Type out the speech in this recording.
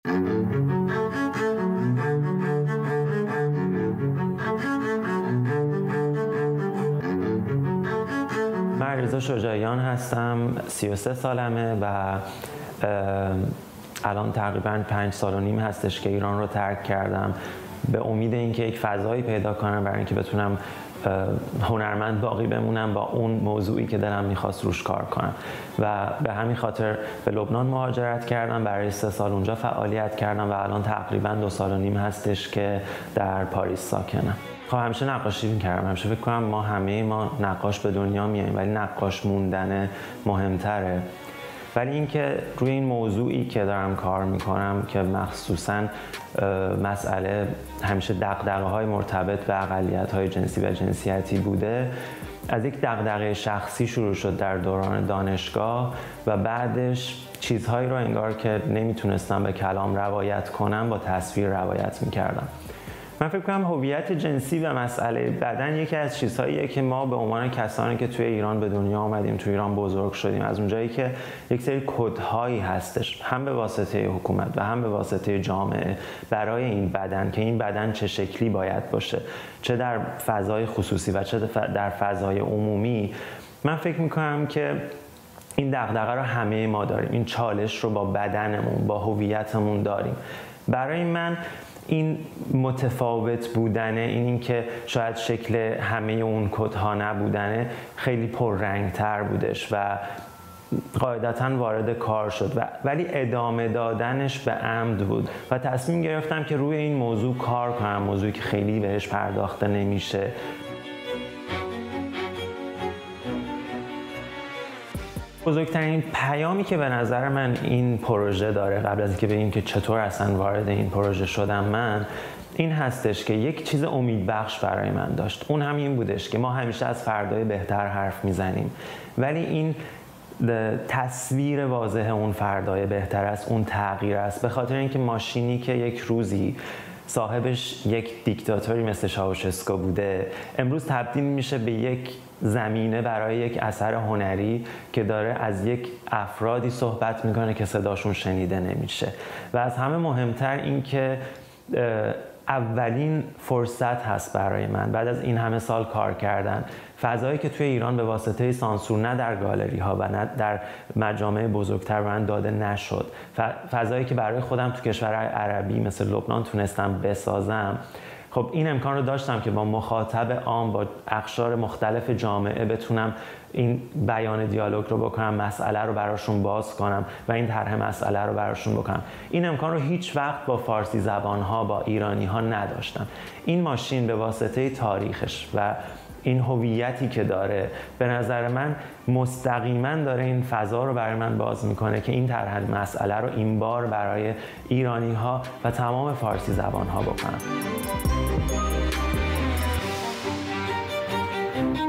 من علیرضا شجاعیان هستم، 33 سالمه و الان تقریباً 5 سال و نیم هستش که ایران رو ترک کردم به امید اینکه یک فضایی پیدا کنم برای اینکه بتونم هنرمند باقی بمونم با اون موضوعی که دلم میخواست روش کار کنم و به همین خاطر به لبنان مهاجرت کردم. برای 3 سال اونجا فعالیت کردم و الان تقریباً 2 سال و نیم هستش که در پاریس ساکنم. خب همیشه نقاشی می‌کردم. همیشه فکر کنم ما نقاش به دنیا میاییم ولی نقاش موندن مهمتره. ولی اینکه روی این موضوعی که دارم کار میکنم که مخصوصاً مسئله همیشه دغدغه‌های مرتبط به اقلیت‌های جنسی و جنسیتی بوده، از یک دغدغه شخصی شروع شد در دوران دانشگاه و بعدش چیزهایی رو انگار که نمیتونستم به کلام روایت کنم با تصویر روایت میکردم. من فکر کنم هویت جنسی و مسئله بدن یکی از چیزهاییه که ما به عنوان کسانی که توی ایران به دنیا آمدیم، توی ایران بزرگ شدیم، از اونجایی که یک سری کدهایی هستش هم به واسطه حکومت و هم به واسطه جامعه برای این بدن که این بدن چه شکلی باید باشه، چه در فضای خصوصی و چه در فضای عمومی، من فکر میکنم که این دغدغه رو همه ما داریم. این چالش رو با بدنمون، با هویتمون داریم. برای من این متفاوت بودنه، این که شاید شکل همه اون کدها نبودنه خیلی پررنگتر بودش و قاعدتاً وارد کار شد ولی ادامه دادنش به عمد بود و تصمیم گرفتم که روی این موضوع کار کنم، موضوعی که خیلی بهش پرداخته نمیشه. بزرگترین پیامی که به نظر من این پروژه داره، قبل از اینکه بگیم که چطور اصلا وارد این پروژه شدم من، این هستش که یک چیز امیدبخش برای من داشت. اون هم این بودش که ما همیشه از فردای بهتر حرف میزنیم ولی این تصویر واضح اون فردای بهتر است، اون تغییر است، به خاطر اینکه ماشینی که یک روزی صاحبش یک دیکتاتوری مثل چاوشسکو بوده امروز تبدیل میشه به یک زمینه برای یک اثر هنری که داره از یک افرادی صحبت میکنه که صداشون شنیده نمیشه و از همه مهمتر این که اولین فرصت هست برای من بعد از این همه سال کار کردن، فضایی که توی ایران به واسطه سانسور نه در گالری ها و نه در مجامع بزرگتر به من داده نشد، فضایی که برای خودم تو کشورهای عربی مثل لبنان تونستم بسازم. خب این امکان رو داشتم که با مخاطب عام، با اقشار مختلف جامعه بتونم این بیان دیالوگ رو بکنم، مسئله رو براشون باز کنم و این طرح مسئله رو براشون بکنم. این امکان رو هیچ وقت با فارسی زبان‌ها، با ایرانی‌ها نداشتم. این ماشین به واسطه تاریخش و این هویتی که داره به نظر من مستقیما داره این فضا رو برای من باز میکنه که این طرح مسئله رو این بار برای ایرانی‌ها و تمام فارسی زبان‌ها بکنم.